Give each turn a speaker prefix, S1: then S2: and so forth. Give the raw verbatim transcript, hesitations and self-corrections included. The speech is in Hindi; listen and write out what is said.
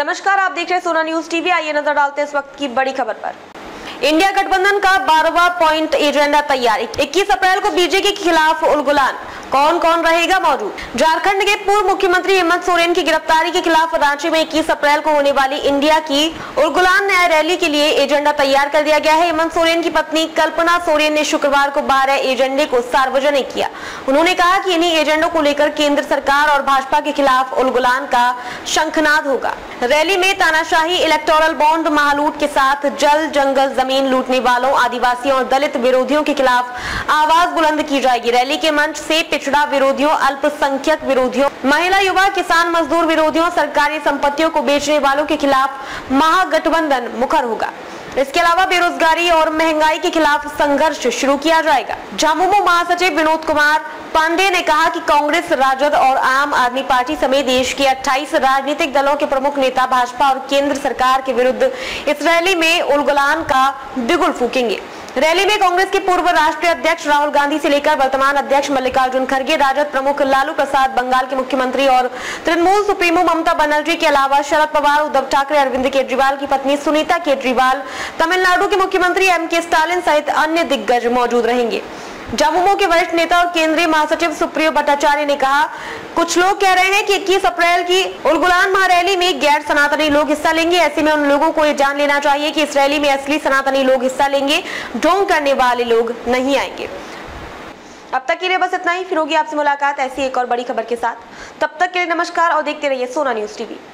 S1: नमस्कार, आप देख रहे हैं सोना न्यूज टीवी। आइए नजर डालते हैं इस वक्त की बड़ी खबर पर। इंडिया गठबंधन का बारहवां पॉइंट एजेंडा तैयार। इक्कीस अप्रैल को बीजेपी के खिलाफ उलगुलान, कौन कौन रहेगा मौजूद। झारखंड के पूर्व मुख्यमंत्री हेमंत सोरेन की गिरफ्तारी के खिलाफ रांची में इक्कीस अप्रैल को होने वाली इंडिया की उलगुलान न्याय रैली के लिए एजेंडा तैयार कर दिया गया है। हेमंत सोरेन की पत्नी कल्पना सोरेन ने शुक्रवार को बारह एजेंडे को सार्वजनिक किया। उन्होंने कहा कि इन्हीं एजेंडों को लेकर केंद्र सरकार और भाजपा के खिलाफ उलगुलान का शंखनाद होगा। रैली में तानाशाही, इलेक्टोरल बॉन्ड, महालूट के साथ जल जंगल जमीन लूटने वालों, आदिवासियों और दलित विरोधियों के खिलाफ आवाज बुलंद की जाएगी। रैली के मंच से पिछड़ा विरोधियों, अल्पसंख्यक विरोधियों, महिला, युवा, किसान, मजदूर विरोधियों, सरकारी संपत्तियों को बेचने वालों के खिलाफ महागठबंधन मुखर होगा। इसके अलावा बेरोजगारी और महंगाई के खिलाफ संघर्ष शुरू किया जाएगा। झामुमो महासचिव विनोद कुमार पांडे ने कहा कि कांग्रेस, राजद और आम आदमी पार्टी समेत देश के अट्ठाईस राजनीतिक दलों के प्रमुख नेता भाजपा और केंद्र सरकार के विरुद्ध इस रैली में उलगुलान का बिगुल फूकेंगे। रैली में कांग्रेस के पूर्व राष्ट्रीय अध्यक्ष राहुल गांधी से लेकर वर्तमान अध्यक्ष मल्लिकार्जुन खड़गे, राजद प्रमुख लालू प्रसाद, बंगाल के मुख्यमंत्री और तृणमूल सुप्रीमो ममता बनर्जी के अलावा शरद पवार, उद्धव ठाकरे, अरविंद केजरीवाल की पत्नी सुनीता केजरीवाल, तमिलनाडु के मुख्यमंत्री एम के स्टालिन सहित अन्य दिग्गज मौजूद रहेंगे। झामुमो के वरिष्ठ नेता और केंद्रीय महासचिव सुप्रियो भट्टाचार्य ने कहा, कुछ लोग कह रहे हैं कि इक्कीस अप्रैल की उलगुलान महारैली में गैर सनातनी लोग हिस्सा लेंगे। ऐसे में उन लोगों को ये जान लेना चाहिए कि इस रैली में असली सनातनी लोग हिस्सा लेंगे, ढोंग करने वाले लोग नहीं आएंगे। अब तक के लिए बस इतना ही। फिर होगी आपसे मुलाकात ऐसी एक और बड़ी खबर के साथ। तब तक के लिए नमस्कार और देखते रहिए सोना न्यूज टीवी।